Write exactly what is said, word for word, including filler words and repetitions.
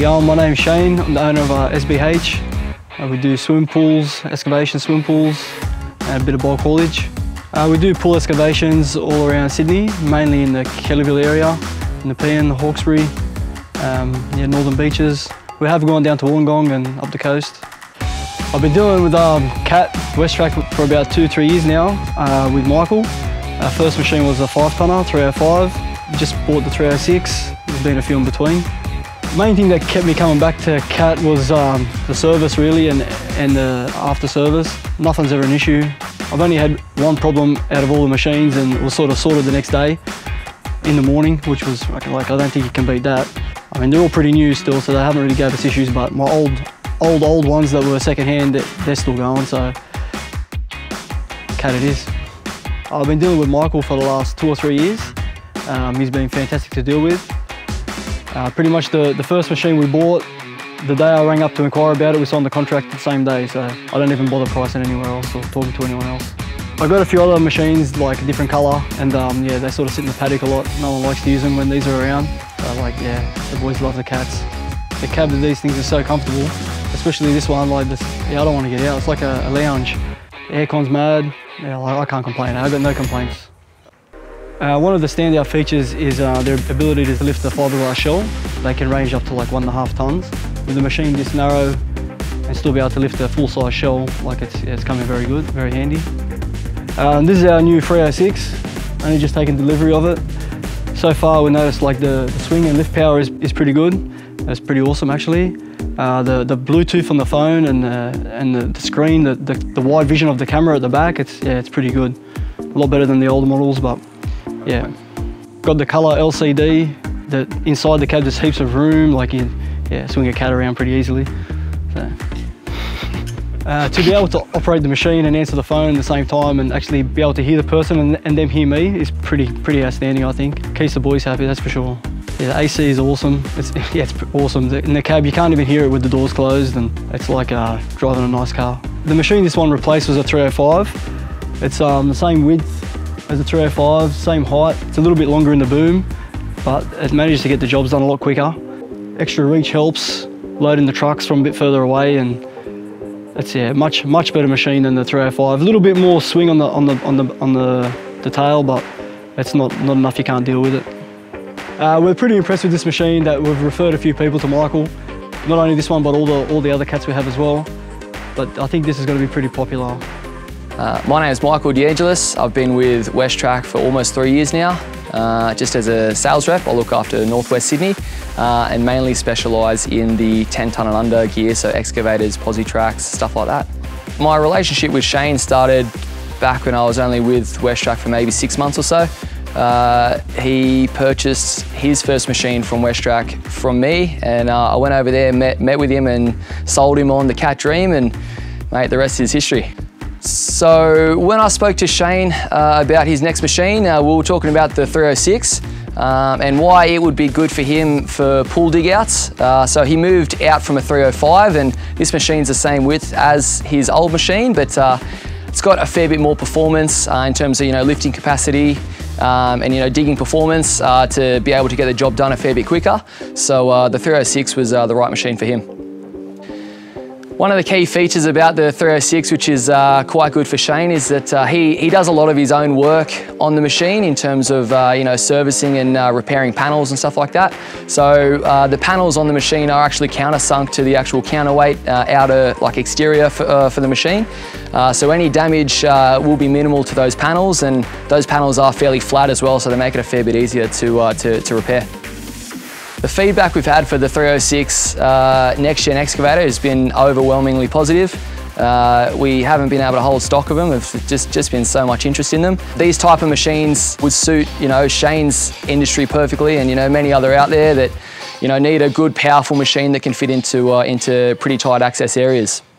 you going? My name's Shane. I'm the owner of uh, S B H. Uh, we do swim pools, excavation swim pools, and a bit of bulk haulage. Uh, we do pool excavations all around Sydney, mainly in the Kellyville area, in the Nepean, the Hawkesbury, um, yeah, northern beaches. We have gone down to Wollongong and up the coast. I've been dealing with um, Cat WesTrac for about two, three years now uh, with Michael. Our first machine was a five tonner, three oh five. Just bought the three oh six, there's been a few in between. The main thing that kept me coming back to Cat was um, the service really, and, and the after service. Nothing's ever an issue. I've only had one problem out of all the machines, and it was sort of sorted the next day in the morning, which was like, I don't think you can beat that. I mean, they're all pretty new still, so they haven't really gave us issues, but my old, old, old ones that were second-hand, they're still going, so Cat it is. I've been dealing with Michael for the last two or three years. Um, he's been fantastic to deal with. Uh, pretty much the, the first machine we bought, the day I rang up to inquire about it, we signed the contract the same day, so I don't even bother pricing anywhere else or talking to anyone else. I've got a few other machines, like a different colour, and um, yeah, they sort of sit in the paddock a lot. No one likes to use them when these are around. So like, yeah, the boys love the Cats. The cab of these things are so comfortable, especially this one, like this, yeah, I don't want to get out. It's like a, a lounge. The aircon's mad. Yeah, like, I can't complain. I've got no complaints. Uh, one of the standout features is uh, their ability to lift the fiberglass shell. They can range up to like one and a half tonnes. With the machine this narrow and still be able to lift a full-size shell, like it's, it's coming very good, very handy. Um, this is our new three oh six, only just taken delivery of it. So far we noticed like the, the swing and lift power is, is pretty good. It's pretty awesome actually. Uh, the, the Bluetooth on the phone and, uh, and the, the screen, the, the, the wide vision of the camera at the back, it's, yeah, it's pretty good. A lot better than the older models, but yeah. Got the colour L C D, the, inside the cab there's heaps of room, like you yeah, swing a Cat around pretty easily. So. Uh, to be able to operate the machine and answer the phone at the same time and actually be able to hear the person and, and them hear me is pretty pretty outstanding, I think. Keeps the boys happy, that's for sure. Yeah, the A C is awesome. It's, yeah, it's awesome. In the cab, you can't even hear it with the doors closed, and it's like uh, driving a nice car. The machine this one replaced was a three oh five. It's um, the same width as a three oh five, same height. It's a little bit longer in the boom, but it manages to get the jobs done a lot quicker. Extra reach helps, loading the trucks from a bit further away, and it's yeah, much much better machine than the three oh five. A little bit more swing on the on the on the on the, the tail, but it's not not enough. You can't deal with it. Uh, we're pretty impressed with this machine. That we've referred a few people to Michael. Not only this one, but all the all the other Cats we have as well. But I think this is going to be pretty popular. Uh, my name is Michael DeAngelis. I've been with WesTrac for almost three years now. Uh, just as a sales rep, I look after Northwest Sydney uh, and mainly specialise in the ten tonne and under gear, so excavators, posi tracks, stuff like that. My relationship with Shane started back when I was only with WesTrac for maybe six months or so. Uh, he purchased his first machine from WesTrac from me, and uh, I went over there, met, met with him and sold him on the Cat Dream, and mate, the rest is history. So when I spoke to Shane uh, about his next machine, uh, we were talking about the three oh six um, and why it would be good for him for pool dig outs. Uh, so he moved out from a three oh five, and this machine's the same width as his old machine, but uh, it's got a fair bit more performance uh, in terms of, you know, lifting capacity um, and, you know, digging performance uh, to be able to get the job done a fair bit quicker. So uh, the three oh six was uh, the right machine for him. One of the key features about the three oh six, which is uh, quite good for Shane, is that uh, he, he does a lot of his own work on the machine in terms of uh, you know, servicing and uh, repairing panels and stuff like that. So uh, the panels on the machine are actually countersunk to the actual counterweight uh, outer like exterior for, uh, for the machine. Uh, so any damage uh, will be minimal to those panels, and those panels are fairly flat as well, so they make it a fair bit easier to, uh, to, to repair. The feedback we've had for the three oh six uh, Next Gen excavator has been overwhelmingly positive. Uh, we haven't been able to hold stock of them. There's just, just been so much interest in them. These type of machines would suit, you know, Shane's industry perfectly, and, you know, many other out there that, you know, need a good, powerful machine that can fit into, uh, into pretty tight access areas.